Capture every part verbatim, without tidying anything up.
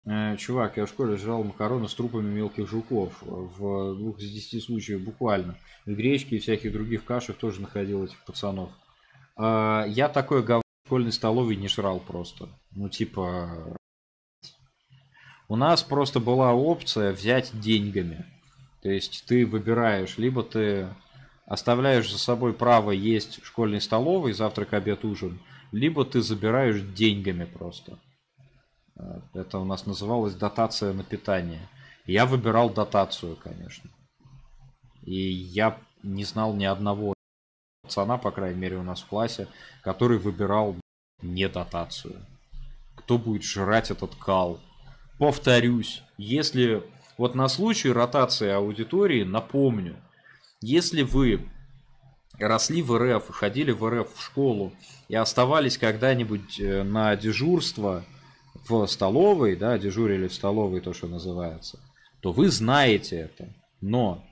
Э, чувак, я в школе жрал макароны с трупами мелких жуков. В двух из десяти случаев буквально. В гречке и всяких других кашах тоже находил этих пацанов. А, я такое говно в школьной столовой не жрал просто. Ну, типа... У нас просто была опция взять деньгами. То есть ты выбираешь, либо ты оставляешь за собой право есть в школьной столовой завтрак, обед, ужин, либо ты забираешь деньгами просто. Это у нас называлось дотация на питание. Я выбирал дотацию, конечно. И я не знал ни одного пацана, по крайней мере, у нас в классе, который выбирал не дотацию. Кто будет жрать этот кал? Повторюсь, если вот на случай ротации аудитории, напомню, если вы росли в РФ, ходили в РФ в школу и оставались когда-нибудь на дежурство в столовой, да, дежурили в столовой, то, что называется, то вы знаете это. Но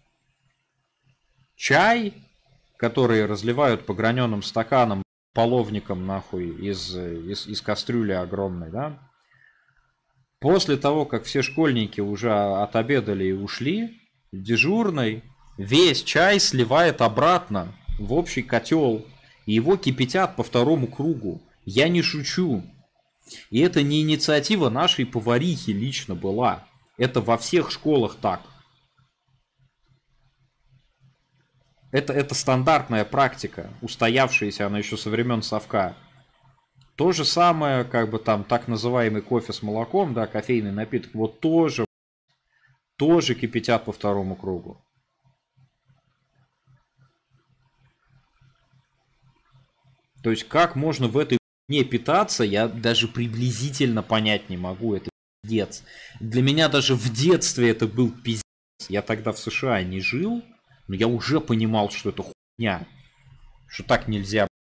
чай, который разливают по граненым стаканам, половником нахуй из, из, из кастрюли огромной, да, после того, как все школьники уже отобедали и ушли, дежурный весь чай сливает обратно в общий котел. И его кипятят по второму кругу. Я не шучу. И это не инициатива нашей поварихи лично была. Это во всех школах так. Это, это стандартная практика, устоявшаяся она еще со времен совка. То же самое, как бы там так называемый кофе с молоком, да, кофейный напиток, вот тоже, тоже кипятят по второму кругу. То есть как можно в этой не питаться, я даже приблизительно понять не могу. Это пиздец. Для меня даже в детстве это был пиздец. Я тогда в США не жил, но я уже понимал, что это хуйня. Что так нельзя.